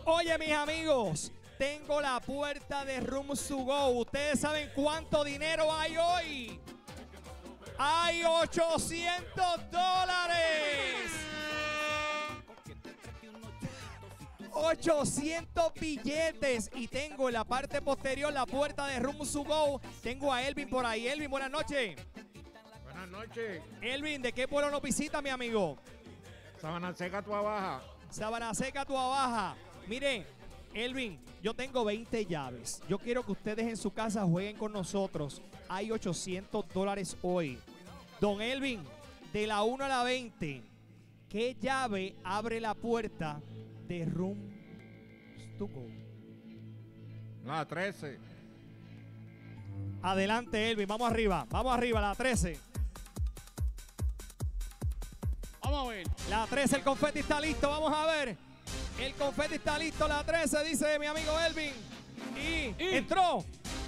Oye, mis amigos, tengo la puerta de Rooms to Go. ¿Ustedes saben cuánto dinero hay hoy? ¡Hay $800! 800 billetes. Y tengo en la parte posterior la puerta de Rooms to Go. Tengo a Elvin por ahí. Elvin, buenas noches. Buenas noches. Elvin, ¿de qué pueblo nos visita, mi amigo? Sabana Seca, Tua Baja. Sabana Seca, Tua Baja. Mire, Elvin, yo tengo 20 llaves. Yo quiero que ustedes en su casa jueguen con nosotros. Hay $800 hoy. Don Elvin, de la 1 a la 20, ¿qué llave abre la puerta de Rooms to Go? La 13. Adelante, Elvin, vamos arriba, la 13. Vamos a ver. La 13, el confeti está listo, vamos a ver. El confeti está listo, la 13, dice mi amigo Elvin. Y entró.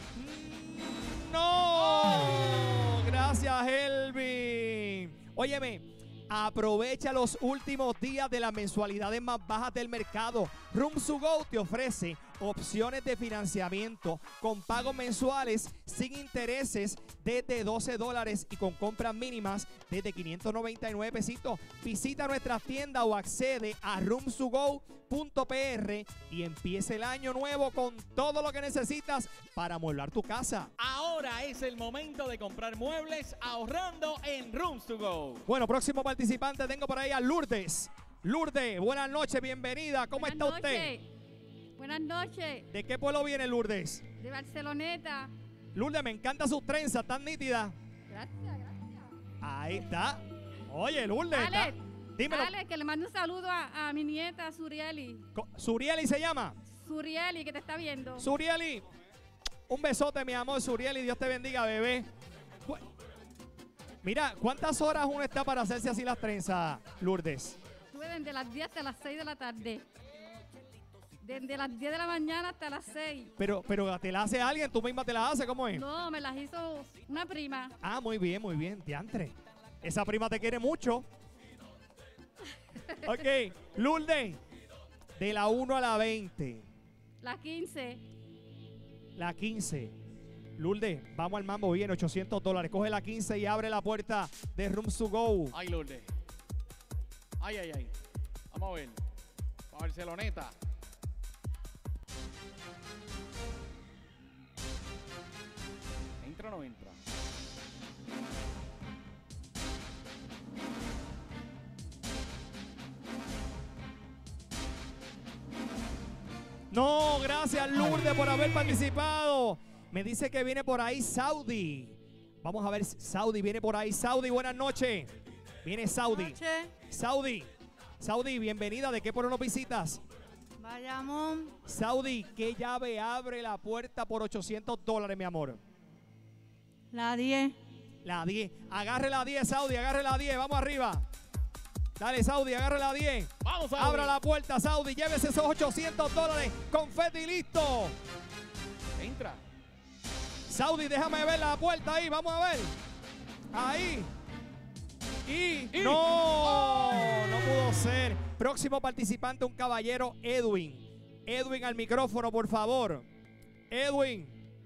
¡No! Gracias, Elvin. Óyeme, aprovecha los últimos días de las mensualidades más bajas del mercado. Rooms to Go te ofrece opciones de financiamiento con pagos mensuales sin intereses desde $12 y con compras mínimas desde 599 pesitos. Visita nuestra tienda o accede a roomstogo.pr y empieza el año nuevo con todo lo que necesitas para amueblar tu casa. Ahora es el momento de comprar muebles ahorrando en Rooms to Go. Bueno, próximo participante tengo por ahí a Lourdes. Lourdes, buenas noches, bienvenida. ¿Cómo está usted? Buenas noches. ¿De qué pueblo viene Lourdes? De Barceloneta. Lourdes, me encantan sus trenzas, tan nítidas. Gracias, gracias. Ahí está. Oye, Lourdes. Alex, Dímelo. Alex, que le mando un saludo a mi nieta Surieli. ¿Surieli se llama? Surieli, que te está viendo. Surieli, un besote, mi amor. Surieli, Dios te bendiga, bebé. Mira, ¿cuántas horas uno está para hacerse así las trenzas, Lourdes? Estuve desde las 10 hasta las 6 de la tarde. Desde las 10 de la mañana hasta las 6. Pero ¿te la hace alguien? ¿Tú misma te la haces? ¿Cómo es? No, me las hizo una prima. Ah, muy bien, diantre. Esa prima te quiere mucho. Ok, Lourdes, de la 1 a la 20. Las 15. La 15. Lourdes, vamos al mambo bien, $800. Coge la 15 y abre la puerta de Rooms to Go. Ay, Lourdes. Ay, ay, ay. Vamos a ver. Para Barceloneta. ¿Entra o no entra? No, gracias Lourdes por haber participado. Me dice que viene por ahí Saudi. Vamos a ver, Saudi viene por ahí. Saudi, buenas noches. Viene Saudi. Saudi, bienvenida. ¿De qué pueblo nos visitas? Bayamón. Saudi, ¿qué llave abre la puerta por $800, mi amor? La 10. La 10. Agarre la 10, Saudi, agarre la 10. Vamos arriba. Dale, Saudi, agarre la 10. Vamos, Saudi. Abra la puerta, Saudi. Llévese esos $800. Confeti listo. Entra. Saudi, déjame ver la puerta ahí. Vamos a ver. Ahí. Y no pudo ser. Próximo participante, un caballero, Edwin. Edwin al micrófono, por favor. Edwin,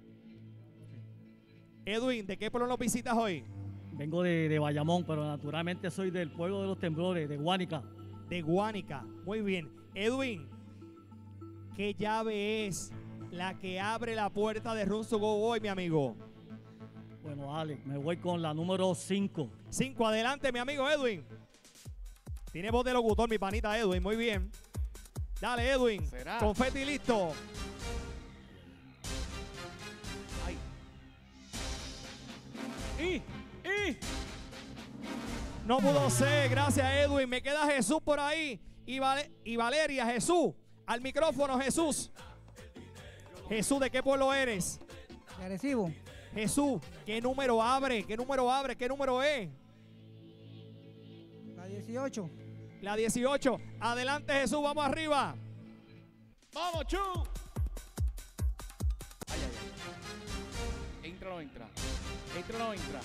¿de qué pueblo nos visitas hoy? Vengo de Bayamón, pero naturalmente soy del pueblo de los temblores, de Guánica. De Guánica. Muy bien. Edwin, ¿qué llave es la que abre la puerta de Rooms to Go hoy, mi amigo? Bueno, Alex, me voy con la número 5. 5, adelante, mi amigo Edwin. Tiene voz de locutor, mi panita Edwin. Muy bien. Dale, Edwin. ¿Será? Confeti listo. Ay. No pudo ser, gracias Edwin. Me queda Jesús por ahí y Valeria. Jesús, al micrófono, Jesús. Jesús, ¿de qué pueblo eres? De Arecibo. Jesús, ¿qué número abre? ¿Qué número abre? ¿Qué número es? La 18. La 18. Adelante, Jesús, vamos arriba. ¡Vamos, Chu! Ay, ay, ay. ¿Entra o no entra? ¿Entra o no entra?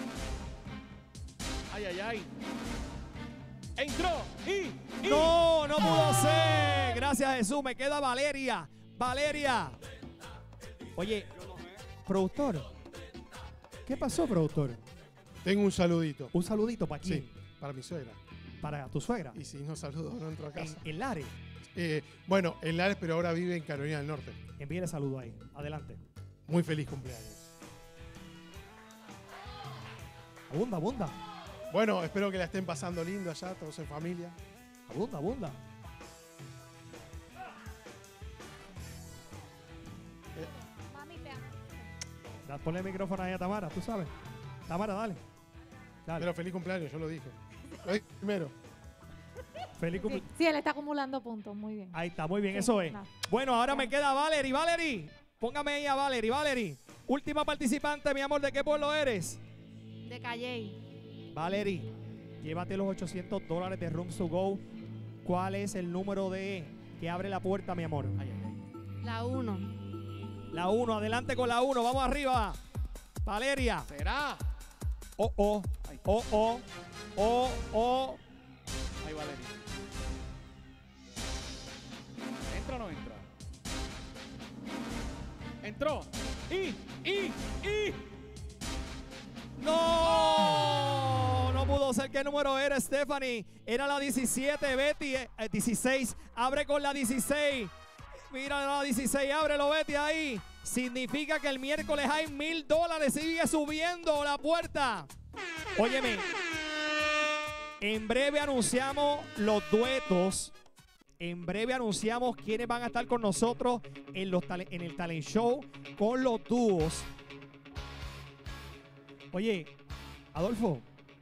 Ay, ay, ay. Entró y No no pudo ser. Gracias, Jesús. Me queda Valeria. Valeria. Oye, productor. ¿Qué pasó, productor? Tengo un saludito. Un saludito para quién. Sí, para mi suegra. Para tu suegra. Y si no saludo, no entro a casa. En Lares. Bueno, en Lares, pero ahora vive en Carolina del Norte. Envíele saludo ahí. Adelante. Muy feliz cumpleaños. Abunda, abunda. Bueno, espero que la estén pasando lindo allá, todos en familia. Abunda, abunda. Ponle el micrófono ahí a Tamara, tú sabes. Tamara, dale. Dale. Pero feliz cumpleaños, yo lo dije. Lo dije primero. Feliz Sí, cumpleaños. sí, él está acumulando puntos, muy bien. Ahí está, muy bien, Sí, eso es. no. Bueno, ahora me queda Valerie. Valerie, póngame ahí a Valerie. Valerie, última participante, mi amor, ¿de qué pueblo eres? De Calley. Valerie, llévate los $800 de Rooms to Go. ¿Cuál es el número de que abre la puerta, mi amor? Ay, ay, ay. La 1. La 1, adelante con la 1, vamos arriba. Valeria. ¿Será? Oh, oh, oh, oh, oh, oh. Ahí, Valeria. ¿Entra o no entra? Entró. Y. ¡No! No pudo ser. ¿Qué número era, Stephanie? Era la 17, Betty. 16. Abre con la 16. Mira la 16. Ábrelo, Betty, ahí. Significa que el miércoles hay $1000. Sigue subiendo la puerta. Óyeme. En breve anunciamos los duetos. En breve anunciamos quiénes van a estar con nosotros en el talent show con los dúos. Oye, Adolfo,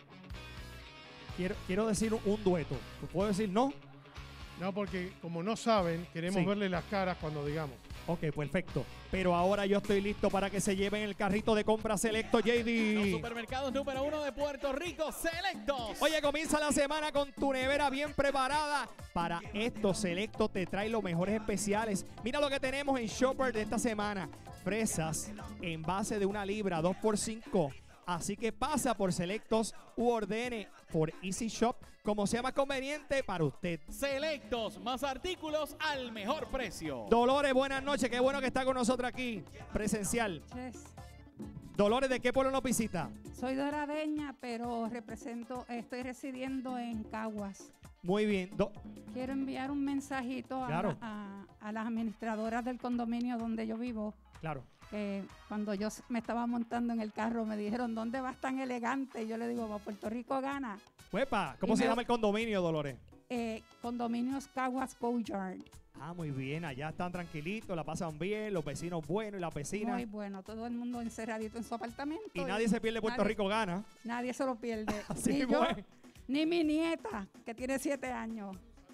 quiero decir un dueto. ¿Puedo decir no? No, porque como no saben, queremos Sí. verle las caras cuando digamos. Ok, perfecto. Pero ahora yo estoy listo para que se lleven el carrito de compra Selecto, Los JD. supermercados número 1 de Puerto Rico, Selectos. Oye, comienza la semana con tu nevera bien preparada. Para esto, Selecto te trae los mejores especiales. Mira lo que tenemos en Shopper de esta semana. Fresas en base de 1 libra, 2x5. Así que pasa por Selectos u ordene por Easy Shop, como sea más conveniente para usted. Selectos, más artículos al mejor precio. Dolores, buenas noches. Qué bueno que está con nosotros aquí, presencial. Yes. Dolores, ¿de qué pueblo nos visita? Soy doradeña, pero estoy residiendo en Caguas. Muy bien. Quiero enviar un mensajito Claro. a las administradoras del condominio donde yo vivo. Claro. Que cuando yo me estaba montando en el carro me dijeron, ¿dónde vas tan elegante? Y yo le digo, va, Puerto Rico gana. Huepa, ¿cómo Y se me- llama el condominio, Dolores? Condominios Caguas Boyard. Ah, muy bien. Allá están tranquilitos, la pasan bien, los vecinos buenos y las vecinas. Muy bueno, todo el mundo encerradito en su apartamento. Y nadie se pierde, Puerto nadie- Rico gana. Nadie se lo pierde. Así ni mismo yo, es. ni mi nieta, que tiene 7 años.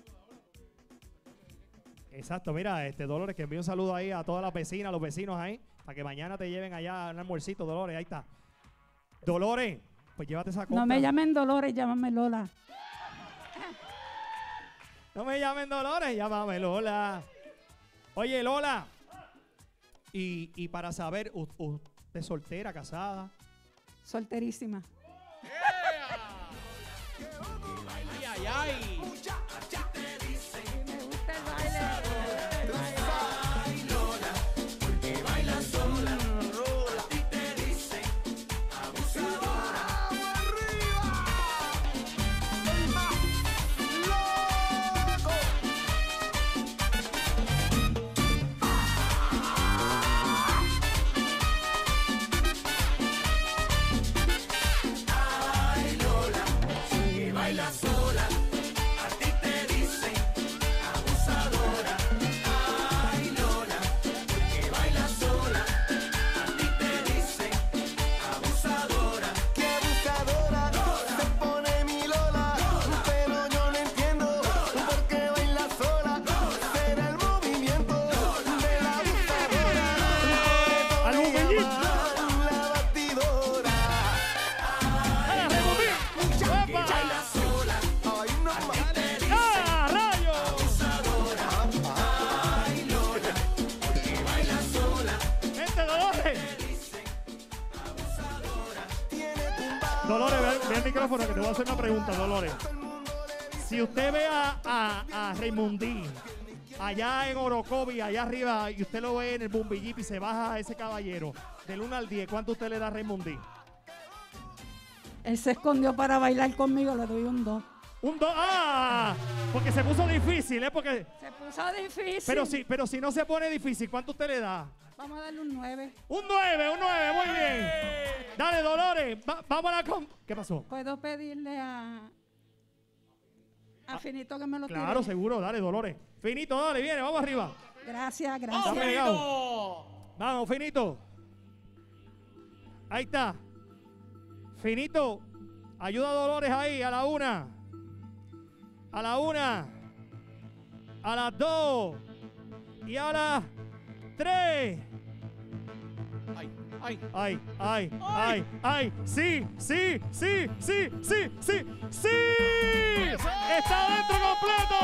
Exacto, mira, Dolores, que envíe un saludo ahí a todas las vecinas, los vecinos ahí, para que mañana te lleven allá un almuercito, Dolores, ahí está. Dolores, pues llévate esa compra. No me llamen Dolores, llámame Lola. No me llamen Dolores, llámame Lola. Oye, Lola. Y para saber, ¿usted es soltera, casada? Solterísima. Ay, ay, ay. Me gusta el baile. Dolores, ve el micrófono que te voy a hacer una pregunta, Dolores. Si usted ve a Raymondí, allá en Orocovi, allá arriba, y usted lo ve en el Bumbi Jeep y se baja a ese caballero, del 1 al 10, ¿cuánto usted le da a Raymondí? Él se escondió para bailar conmigo, le doy un 2. Un 2, ¡ah! Porque se puso difícil, ¿eh? Porque, Se puso difícil. pero si no se pone difícil, ¿cuánto usted le da? Vamos a darle un 9. Un 9, muy bien. Dale, Dolores, vamos a la... ¿Qué pasó? ¿Puedo pedirle a Finito que me lo tire? Claro, seguro, dale, Dolores. Finito, dale, viene, vamos arriba. Gracias, ¡Oh, gracias. Dame. Finito! Vamos, Finito. Ahí está. Finito, ayuda a Dolores ahí, a la 1. A la 1. A las 2. Y a las 3. Ay. Sí. Está dentro completo.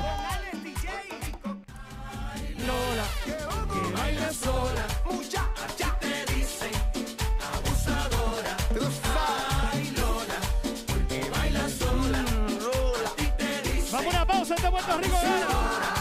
Lola, que baila sola. Muchacha te dicen abusadora. Ay, Lola, porque baila sola. Lola, y te dicen Vamos a una pausa, este Puerto Rico gana.